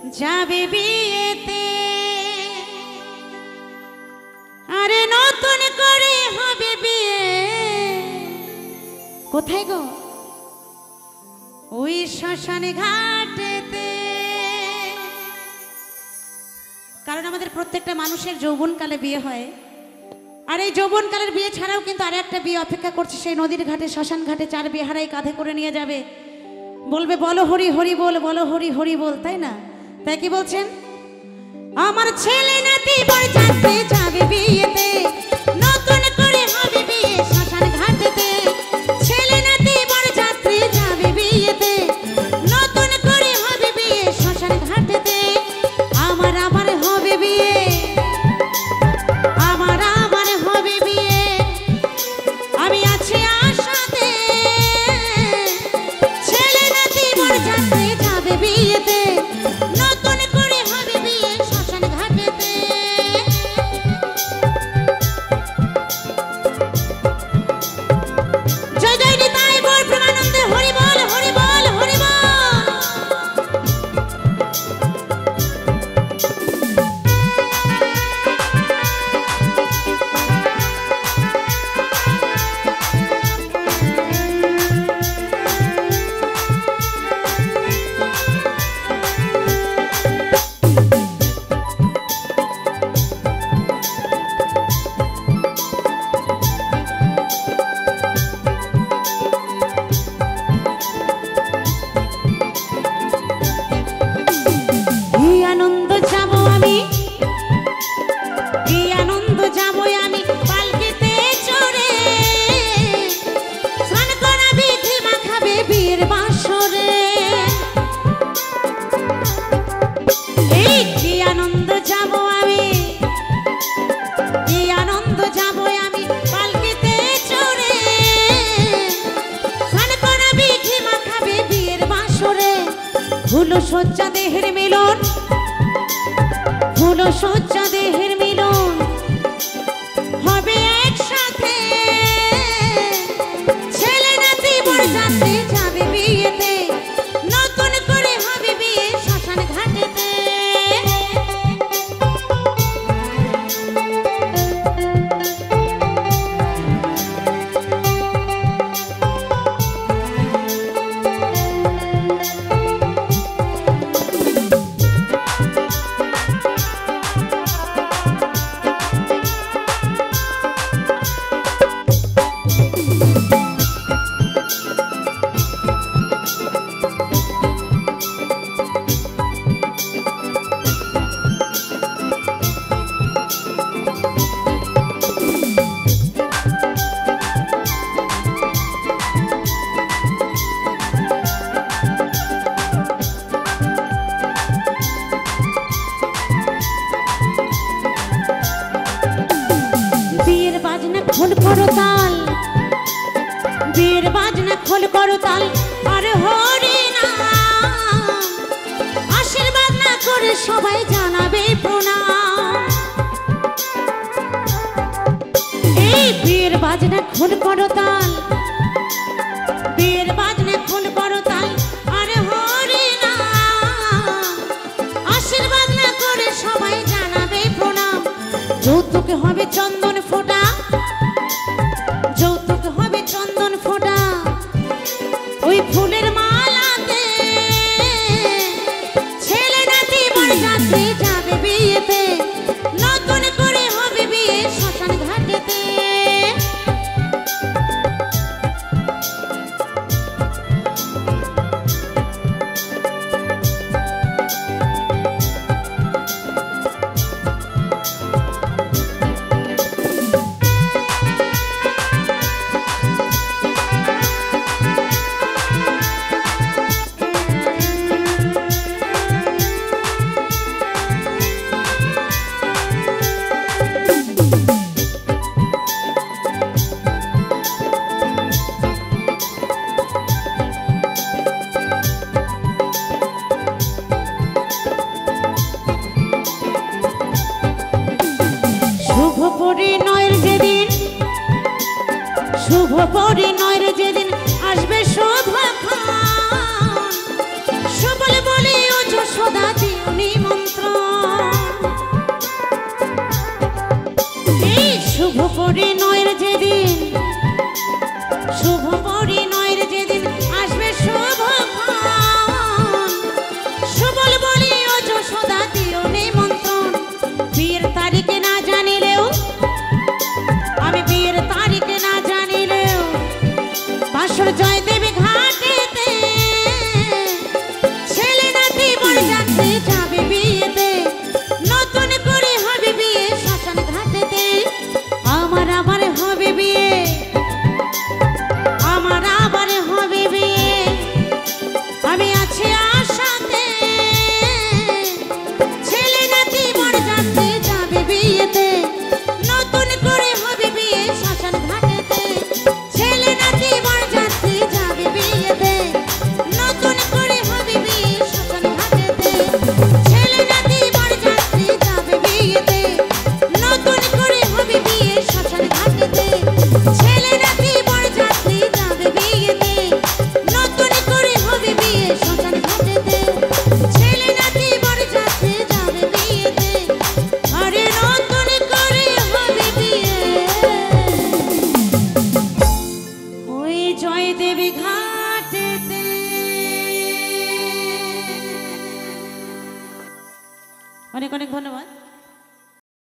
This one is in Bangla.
যাবে বিয়েতে আরে নতুন করে হবে বিয়ে কোথায় গো ওই শ্মশান ঘাটেতে। কারণ আমাদের প্রত্যেকটা মানুষের যৌবনকালে বিয়ে হয়, আর এই যৌবনকালের বিয়ে ছাড়াও কিন্তু আর একটা বিয়ে অপেক্ষা করছে সেই নদীর ঘাটে শ্মশান ঘাটে। চার বিহারাই কাঁধে করে নিয়ে যাবে, বলবে বলো হরি হরি বল, বলো হরি হরি বল, তাই না? তাই কি বলছেন? আমার ছেলে নাতি বরযাত্রী যাবে বিয়েতে নতুন করে হবে বিয়ে শ্মশান ঘাটেতে। ছেলে নাতি বরযাত্রী যাবে বিয়েতে নতুন করে হবে বিয়ে শ্মশান ঘাটেতে। আমার আবার হবে বিয়ে, আমার আবার হবে বিয়ে, আমি আছি আশাতে। ছেলে নাতি বরযাত্রী যাবে বিয়েতে নতুন করে হবে বিয়ে শ্মশান ঘাটেতে। জয় জয় নিতাই বল প্রেমানন্দে হরি বল হরি বল হরি বল। ফুলো সজ্জা দেহের মিলন, ফুলো সজ্জা দেহের মিলন হবে একসাথে। ছেলে নাতি বরযাত্রী যাবে বিয়েতে নতুন করে হবে বিয়ে শ্মশান ঘাটেতে। খোল করো তাল, বিয়ের বাজনা খোল করো তাল, আর হরি নাম আশীর্বাদ না করে সবাই জানাবে প্রণাম। এই বিয়ের বাজনা খোল করো তাল, বিয়ের বাজনা খোল করো তাল, আর হরি নাম আশীর্বাদ না করে সবাই জানাবে প্রণাম। যৌতুকে হবে চন্দন ফোঁটা, যৌতুক হবে চন্দন ফোঁটা ওই ফুলের মালাতে। ছেলে নাতি বরযাত্রী যাবে বিয়েতে নতুন করে হবে বিয়ে শ্মশান ঘাটেতে। শুভ পরিণয়ের